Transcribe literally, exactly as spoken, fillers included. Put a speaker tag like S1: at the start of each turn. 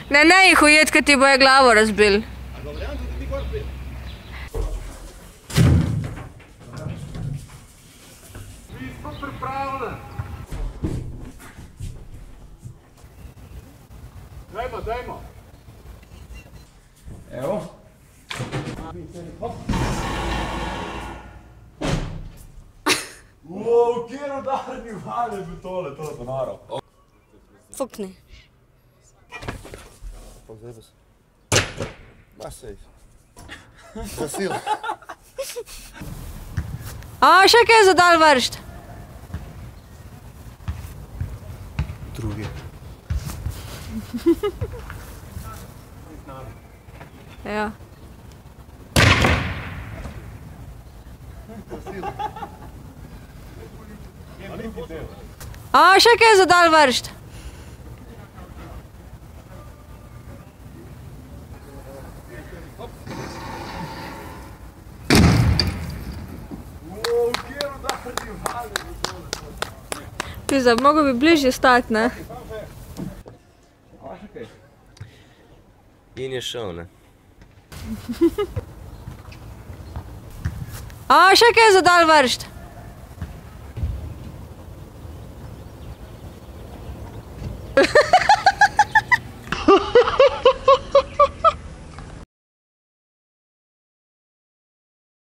S1: Ne, ne jih ujet, ker ti boje glavo razbil.
S2: Mi smo pripravljeni. Dajmo, dajmo. Evo. Wow, kjer udarni val je bil tole, tole pa naro.
S1: Fukni.
S3: Pa zdaj pa se. Ma sej. Za silo.
S1: A, še kaj za dal vršt?
S3: Drugi.
S1: Ja. A, še kaj za dal vršt?
S2: Wow, kjer udarni val je bil tole.
S1: Pizda, mogo bi bližje stati, ne?
S2: A, še kaj?
S3: In je šel, ne?
S1: A, še kaj za dal vršt?